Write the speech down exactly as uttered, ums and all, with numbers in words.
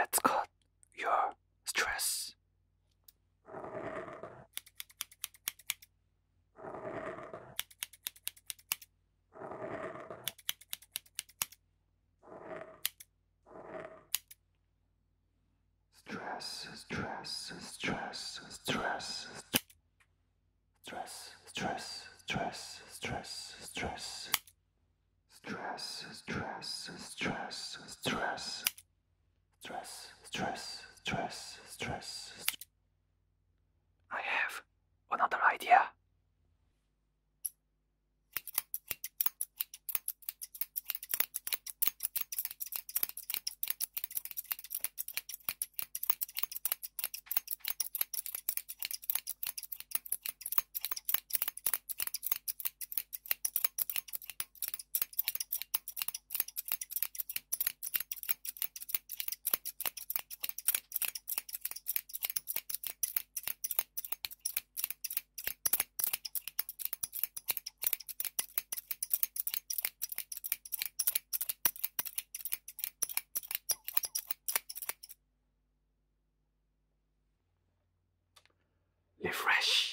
Let's cut your stress. Stress, stress, stress, stress, stress, stress, stress, stress, stress, stress, stress, stress, stress, stress, stress, stress, stress. I have another idea. Refresh.